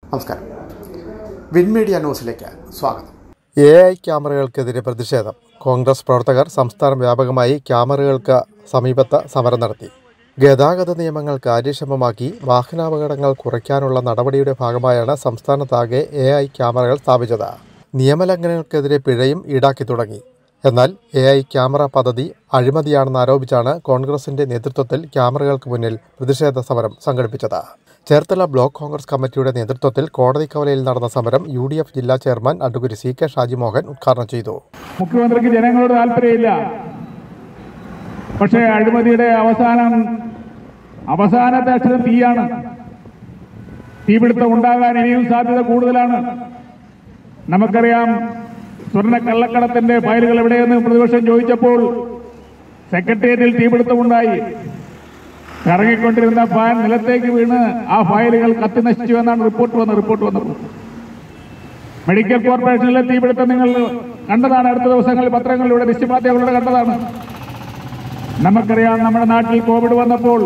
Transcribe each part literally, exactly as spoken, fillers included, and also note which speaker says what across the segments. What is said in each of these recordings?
Speaker 1: നമസ്കാരം. Win media ന്യൂസിലേക്ക് സ്വാഗതം.
Speaker 2: എ ഐ ക്യാമറകൾക്കെതിരെ പ്രതിഷേധം. കോൺഗ്രസ് പ്രവർത്തകർ സംസ്ഥാന വ്യാപകമായി ക്യാമറകൾക്ക് സമീപത്ത് സമരം നടത്തി. ഗതാഗത നിയമങ്ങൾ കാര്യക്ഷമമാക്കി വാഹനാപകടങ്ങൾ കുറയ്ക്കാനുള്ള നടപടിയുടെ ഭാഗമായാണ് സംസ്ഥാനത്താകെ എ ഐ ക്യാമറകൾ സ്ഥാപിച്ചത്. നിയമലംഘനങ്ങൾക്കെതിരെ പിഴയും ഈടാക്കി തുടങ്ങി. എന്നാൽ എ ഐ ക്യാമറ പദ്ധതി അഴിമതിയാണെന്ന് ആരോപിച്ചാണ് കോൺഗ്രസിന്റെ നേതൃത്വത്തിൽ ക്യാമറകൾക്ക് മുന്നിൽ പ്രതിഷേധ സമരം സംഘടിപ്പിച്ചത്. ചേർത്തല ബ്ലോക്ക് കോൺഗ്രസ് കമ്മിറ്റിയുടെ നേതൃത്വത്തിൽ കോടതി കവലയിൽ നടന്ന സമരം യു ഡി എഫ് ജില്ലാ chairman advocate C K Shajimohan ഉദ്ഘാടനം ചെയ്തു.
Speaker 3: മുഖ്യമന്ത്രിക്ക് ജനങ്ങളോട് താല്പര്യമില്ല. പക്ഷേ അഴിമതിയുടെ അവസാനം അവസാനത്തെ അക്ഷരം തീയാണ്. തീപിടുത്തം ഉണ്ടാകാൻ ഇനിയും സാധ്യത കൂടുതലാണ്. നമുക്കറിയാം, സ്വർണ്ണ കള്ളക്കടത്തിന്റെ ഫയലുകൾ എവിടെയെന്ന് പ്രതിപക്ഷം ചോദിച്ചപ്പോൾ സെക്രട്ടേറിയറ്റിൽ തീപിടുത്തമുണ്ടായി. കറങ്ങിക്കൊണ്ടിരുന്ന ഫാൻ നിലത്തേക്ക് വീണ് ആ ഫയലുകൾ കത്തി നശിച്ചു എന്നാണ് റിപ്പോർട്ട് വന്നത് റിപ്പോർട്ട് വന്നത് മെഡിക്കൽ കോർപ്പറേഷനിലെ തീപിടുത്തം നിങ്ങൾ കണ്ടതാണ്. അടുത്ത ദിവസങ്ങളിൽ പത്രങ്ങളിലൂടെ ദൃശ്യമാധ്യമങ്ങളിലൂടെ കണ്ടതാണ്. നമുക്കറിയാം, നമ്മുടെ നാട്ടിൽ കോവിഡ് വന്നപ്പോൾ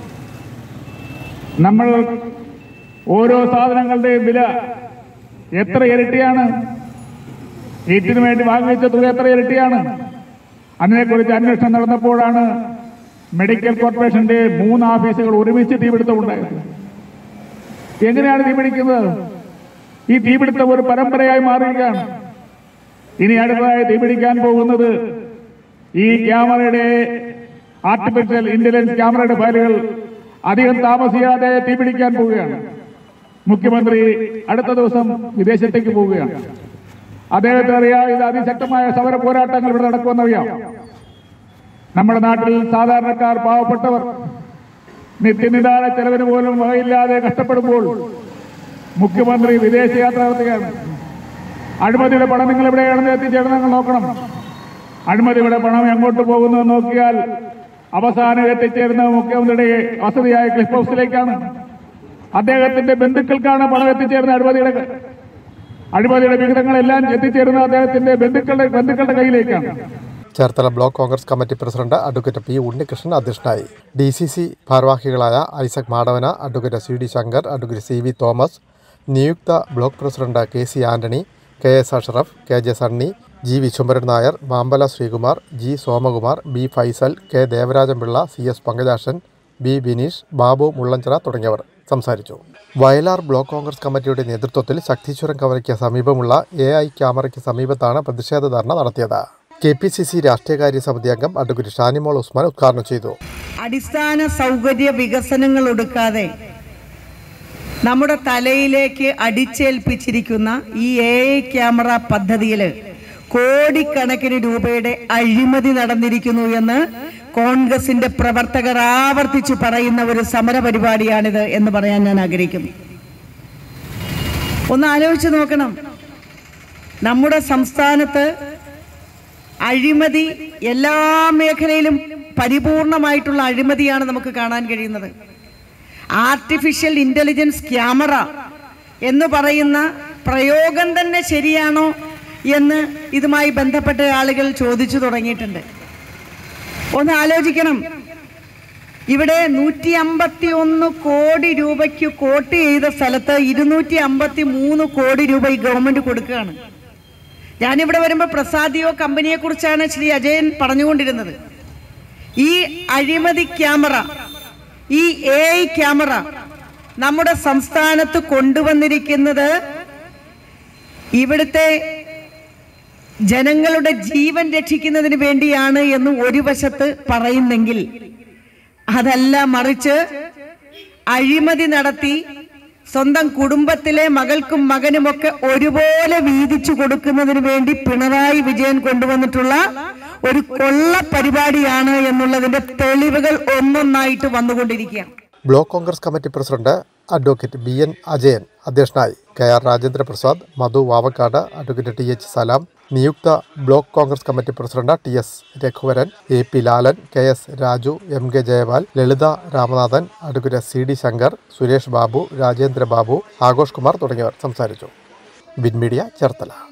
Speaker 3: നമ്മൾ ഓരോ സാധനങ്ങളുടെയും വില എത്ര ഇരട്ടിയാണ്. കിറ്റിന് വേണ്ടി വാങ്ങിച്ച തുക എത്ര ഇരട്ടിയാണ്. അതിനെക്കുറിച്ച് അന്വേഷണം നടന്നപ്പോഴാണ് മെഡിക്കൽ കോർപ്പറേഷന്റെ മൂന്ന് ഓഫീസുകൾ ഒരുമിച്ച് തീപിടുത്തമുണ്ടായത്. എങ്ങനെയാണ് തീപിടിക്കുന്നത്? ഈ തീപിടുത്തം ഒരു പരമ്പരയായി മാറുകയാണ്. ഇനി അടുത്തതായി തീപിടിക്കാൻ പോകുന്നത് ഈ ക്യാമറയുടെ ആർട്ടിഫിഷ്യൽ ഇന്റലിജൻസ് ക്യാമറയുടെ ഫയലുകൾ അധികം താമസിയാതെ തീപിടിക്കാൻ പോവുകയാണ്. മുഖ്യമന്ത്രി അടുത്ത ദിവസം വിദേശത്തേക്ക് പോവുകയാണ്. അദ്ദേഹത്തിന് അറിയാം, ഇത് അതിശക്തമായ സമര പോരാട്ടങ്ങൾ ഇവിടെ നടക്കുമെന്നറിയാം. നമ്മുടെ നാട്ടിൽ സാധാരണക്കാർ, പാവപ്പെട്ടവർ നിത്യനിദാന ചെലവിന് പോലും വകയില്ലാതെ കഷ്ടപ്പെടുമ്പോൾ മുഖ്യമന്ത്രി വിദേശയാത്ര നടത്തുകയാണ്. അഴിമതിയുടെ പണം നിങ്ങൾ എവിടെയാണെന്ന് എത്തിച്ചേർന്ന് നിങ്ങൾ നോക്കണം. അഴിമതിയുടെ പണം എങ്ങോട്ട് പോകുന്നു നോക്കിയാൽ അവസാനം എത്തിച്ചേരുന്ന മുഖ്യമന്ത്രിയുടെ വസതിയായ ക്ലിഫ് ഹൗസിലേക്കാണ്. അദ്ദേഹത്തിന്റെ ബന്ധുക്കൾക്കാണ് പണം എത്തിച്ചേരുന്ന. അഴിമതിയുടെ അഴിമതിയുടെ വിഹിതങ്ങളെല്ലാം എത്തിച്ചേരുന്ന അദ്ദേഹത്തിന്റെ ബന്ധുക്കളുടെ ബന്ധുക്കളുടെ കയ്യിലേക്കാണ്.
Speaker 2: Cherthala block Congress committee president advocate P Unnikrishnan അധ്യക്ഷനായി. ഡി സി സി ഭാരവാഹികളായ Isaac Madavana, advocate C D Shankar, advocate C V Thomas, നിയുക്ത block president K C Antony, K S Ashraf, K J Sunny, G Viswambharan Nair, Mampala Sreekumar, G Somakumar, B Faisal, K Devarajan Pillai, C S Pankajakshan, B Bineesh, Babu Mullanchira തുടങ്ങിയവർ സംസാരിച്ചു. വയലാർ ബ്ലോക്ക് കോൺഗ്രസ് കമ്മിറ്റിയുടെ നേതൃത്വത്തിൽ ശക്തിചുരം കവലയ്ക്ക് സമീപമുള്ള A I ക്യാമറയ്ക്ക് സമീപത്താണ് പ്രതിഷേധ ധർണ നടത്തിയത്. കെ പി സി സി രാഷ്ട്രീയകാര്യ സമിതി അംഗം അഡ്വക്കേറ്റ് ഷാനിമോൾ ഉസ്മാൻ ഉദ്ഘാടനം ചെയ്തു.
Speaker 4: അടിസ്ഥാന സൗകര്യ വികസനങ്ങൾ എടുക്കാതെ നമ്മുടെ തലയിലേക്ക് അടിച്ചേൽപ്പിച്ചിരിക്കുന്ന ഈ എ ഐ ക്യാമറ പദ്ധതിയിൽ കോടിക്കണക്കിന് രൂപയുടെ അഴിമതി നടന്നിരിക്കുന്നു എന്ന് കോൺഗ്രസിന്റെ പ്രവർത്തകർ ആവർത്തിച്ചു പറയുന്ന ഒരു സമര പരിപാടിയാണിത് എന്ന് പറയാൻ ഞാൻ ആഗ്രഹിക്കുന്നു. ഒന്ന് ആലോചിച്ച് നോക്കണം. നമ്മുടെ സംസ്ഥാനത്ത് അഴിമതി എല്ലാ മേഖലയിലും പരിപൂർണമായിട്ടുള്ള അഴിമതിയാണ് നമുക്ക് കാണാൻ കഴിയുന്നത്. ആർട്ടിഫിഷ്യൽ ഇന്റലിജൻസ് ക്യാമറ എന്ന് പറയുന്ന പ്രയോഗം തന്നെ ശരിയാണോ എന്ന് ഇതുമായി ബന്ധപ്പെട്ട ആളുകൾ ചോദിച്ചു തുടങ്ങിയിട്ടുണ്ട്. ഒന്ന് ആലോചിക്കണം. ഇവിടെ നൂറ്റി അമ്പത്തി ഒന്ന് കോടി രൂപയ്ക്ക് കോട്ട് ചെയ്ത സ്ഥലത്ത് ഇരുന്നൂറ്റി അമ്പത്തി മൂന്ന് കോടി രൂപ ഈ ഗവൺമെന്റ് കൊടുക്കുകയാണ്. ഞാനിവിടെ വരുമ്പോൾ പ്രസാദിയോ കമ്പനിയെ കുറിച്ചാണ് ശ്രീ അജയൻ പറഞ്ഞുകൊണ്ടിരുന്നത്. ഈ അഴിമതി ക്യാമറ, ഈ എ ഐ ക്യാമറ നമ്മുടെ സംസ്ഥാനത്ത് കൊണ്ടുവന്നിരിക്കുന്നത് ഇവിടുത്തെ ജനങ്ങളുടെ ജീവൻ രക്ഷിക്കുന്നതിന് വേണ്ടിയാണ് എന്ന് ഒരു വശത്ത് പറയുന്നെങ്കിൽ, അതല്ല മറിച്ച് അഴിമതി നടത്തി സ്വന്തം കുടുംബത്തിലെ മകൾക്കും മകനുമൊക്കെ ഒരുപോലെ വീതിച്ചു കൊടുക്കുന്നതിന് വേണ്ടി പിണറായി വിജയൻ കൊണ്ടുവന്നിട്ടുള്ള ഒരു കൊള്ള പരിപാടിയാണ് എന്നുള്ളതിന്റെ തെളിവുകൾ ഒന്നൊന്നായിട്ട് വന്നുകൊണ്ടിരിക്കുകയാണ്.
Speaker 2: Block Congress committee president advocate B N Ajayan അധ്യക്ഷനായി. K R Rajendra Prasad, Madhu Vavakkad, advocate T H Salam, നിയുക്ത block Congress committee president T S Raghuvaran, A P Lalan, K S Raju, M K Jayapal, Lalitha Ramanathan, advocate C D Shankar, Suresh Babu, Rajendra Babu, Aghosh Kumar തുടങ്ങിയവർ സംസാരിച്ചു. Win media Cherthala.